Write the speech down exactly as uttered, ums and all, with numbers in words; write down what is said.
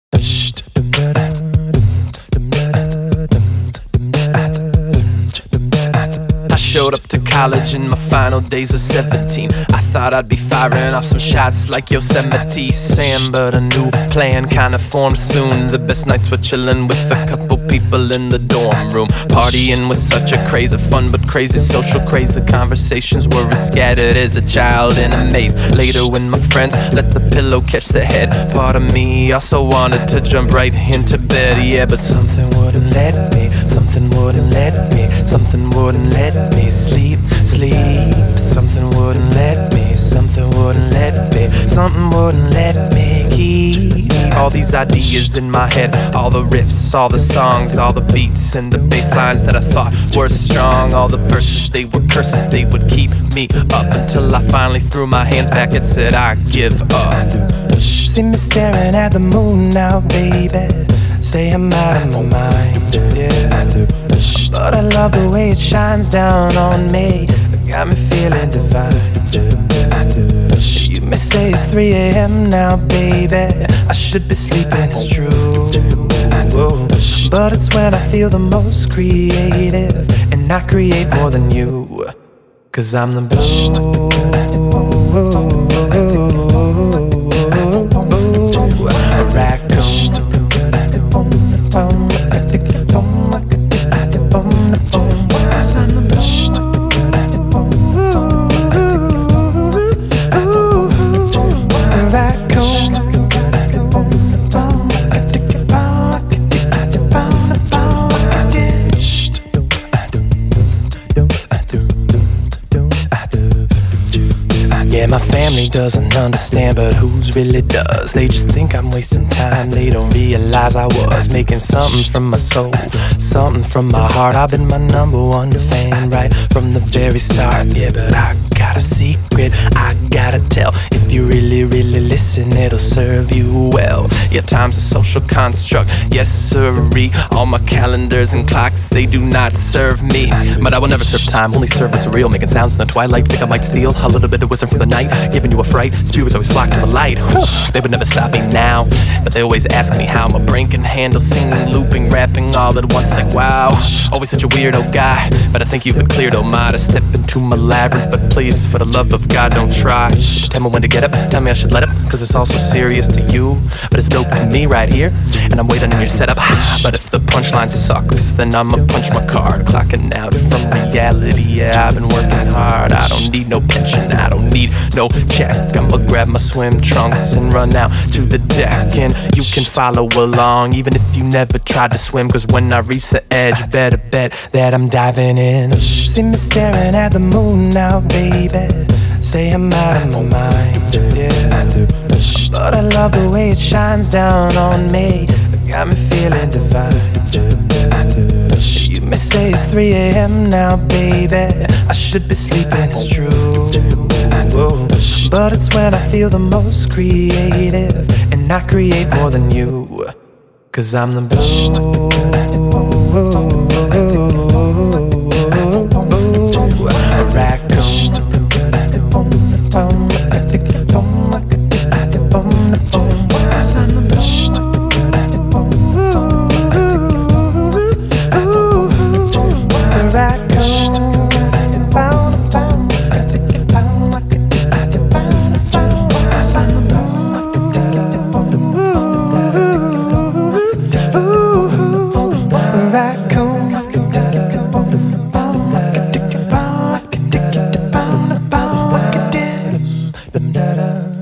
I showed up to college in my final days of seventeen. I thought I'd be firing off some shots like Yosemite Sam, but a new plan kinda formed soon. The best nights were chilling with a couple people in the dorm room. Partying was such a craze of fun, but crazy social craze. The conversations were as scattered as a child in a maze. Later when my friends let the pillow catch the head, part of me also wanted to jump right into bed. Yeah, but something wouldn't let me, something wouldn't let me, something wouldn't let me sleep, sleep. Something wouldn't let me, something wouldn't let me, something wouldn't let me keep all these ideas in my head. All the riffs, all the songs, all the beats and the bass lines that I thought were strong. All the verses, they were curses, they would keep me up until I finally threw my hands back and said I give up. See me staring at the moon now, baby, say I'm out of my mind, yeah. But I love the way it shines down on me, got me feeling divine. You may say it's three A M now, baby, I should be sleeping, it's true. But it's when I feel the most creative, and I create more than you, 'cause I'm the blue raccoon. Yeah, my family doesn't understand, but who's really does? They just think I'm wasting time, they don't realize I was making something from my soul, something from my heart. I've been my number one fan right from the very start. Yeah, but I got a secret I gotta tell. If you really, really listen, it'll serve you well. Yeah, time's a social construct, yes sirree. All my calendars and clocks, they do not serve me, but I will never serve time, only serve what's real. Making sounds in the twilight, think I might steal a little bit of wisdom from the night, giving you a fright. Spirits always flock to the light. Whew. They would never stop me now, but they always ask me how my brain can handle singing, looping, rapping all at once. Like wow, always such a weirdo guy, but I think you've been cleared, oh my, to step into my labyrinth. But please, for the love of God, don't try to tell me when to get up, tell me I should let up, 'cause it's all so serious to you, but it's dope to me right here, and I'm waiting in your setup. But if the punchline sucks, then I'ma punch my card, clocking out from reality. Yeah, I've been working hard, I don't need no pension, I don't need no check. I'ma grab my swim trunks and run out to the deck, and you can follow along even if you never tried to swim, 'cause when I reach the edge, better bet that I'm diving in. See me staring at the moon now, baby, say I'm out of my mind, yeah. But I love the way it shines down on me, got me feeling divine. You may say it's three A M now, baby, I should be sleeping, it's true. But it's when I feel the most creative, and I create more than you, 'cause I'm the blue raccoon. Raccoon.